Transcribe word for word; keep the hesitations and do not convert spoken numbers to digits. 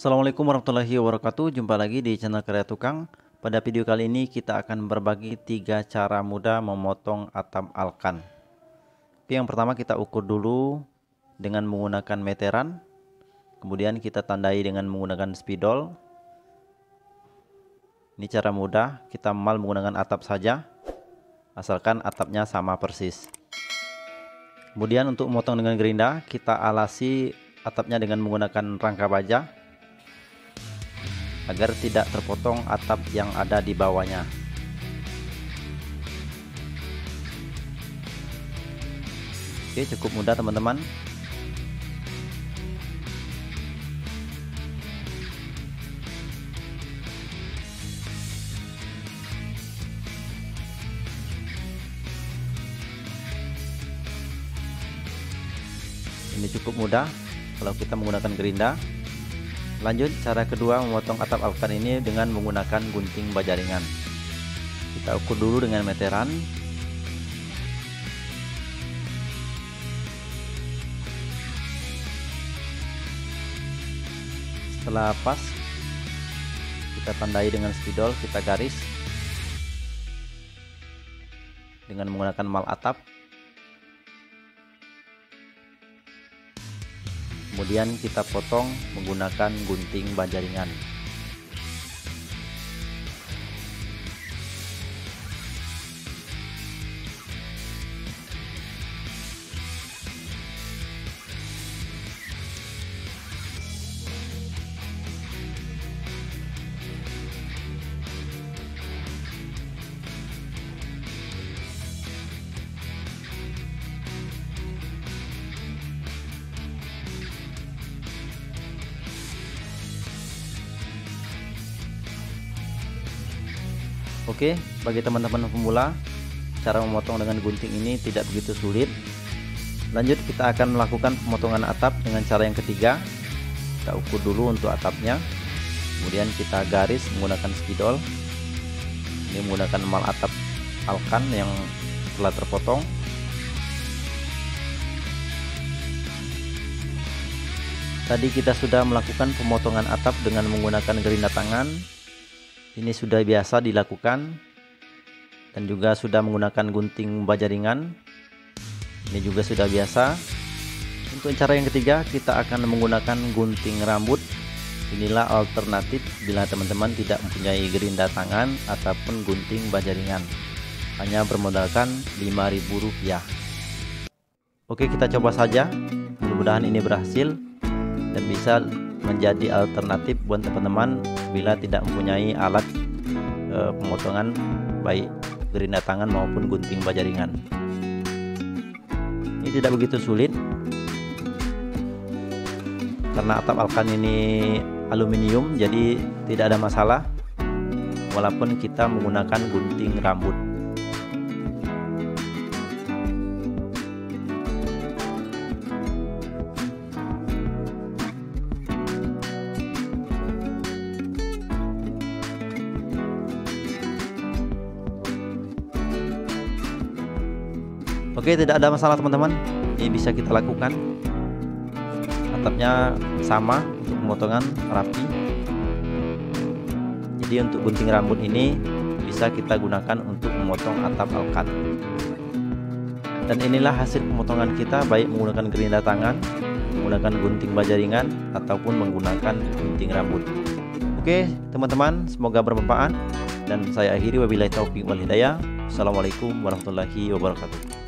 Assalamualaikum warahmatullahi wabarakatuh. Jumpa lagi di channel Karya Tukang. Pada video kali ini kita akan berbagi tiga cara mudah memotong atap alkan. Oke, yang pertama kita ukur dulu dengan menggunakan meteran. Kemudian kita tandai dengan menggunakan spidol. Ini cara mudah, kita mal menggunakan atap saja, asalkan atapnya sama persis. Kemudian untuk memotong dengan gerinda, kita alasi atapnya dengan menggunakan rangka baja agar tidak terpotong atap yang ada di bawahnya. Oke, cukup mudah teman-teman. Ini cukup mudah kalau kita menggunakan gerinda. Lanjut, cara kedua memotong atap alkan ini dengan menggunakan gunting baja ringan. Kita ukur dulu dengan meteran. Setelah pas, kita tandai dengan spidol, kita garis dengan menggunakan mal atap. Kemudian kita potong menggunakan gunting baja ringan. Oke, bagi teman-teman pemula, cara memotong dengan gunting ini tidak begitu sulit. Lanjut, kita akan melakukan pemotongan atap dengan cara yang ketiga. Kita ukur dulu untuk atapnya, kemudian kita garis menggunakan spidol. Ini menggunakan mal atap alkan yang telah terpotong. Tadi kita sudah melakukan pemotongan atap dengan menggunakan gerinda tangan. Ini sudah biasa dilakukan, dan juga sudah menggunakan gunting baja ringan. Ini juga sudah biasa. Untuk cara yang ketiga, kita akan menggunakan gunting rambut. Inilah alternatif bila teman-teman tidak mempunyai gerinda tangan ataupun gunting baja ringan. Hanya bermodalkan lima ribu rupiah. Oke, kita coba saja. Mudah-mudahan ini berhasil dan bisa menjadi alternatif buat teman-teman bila tidak mempunyai alat e, pemotongan baik gerinda tangan maupun gunting baja ringan. Ini tidak begitu sulit karena atap alkan ini aluminium, jadi tidak ada masalah walaupun kita menggunakan gunting rambut. Oke, tidak ada masalah teman-teman. Ini bisa kita lakukan. Atapnya sama untuk pemotongan rapi. Jadi untuk gunting rambut ini bisa kita gunakan untuk memotong atap alkan. Dan inilah hasil pemotongan kita, baik menggunakan gerinda tangan, menggunakan gunting baja ringan, ataupun menggunakan gunting rambut. Oke teman-teman, semoga bermanfaat. Dan saya akhiri, wabillahi taufiq wal hidayah. Assalamualaikum warahmatullahi wabarakatuh.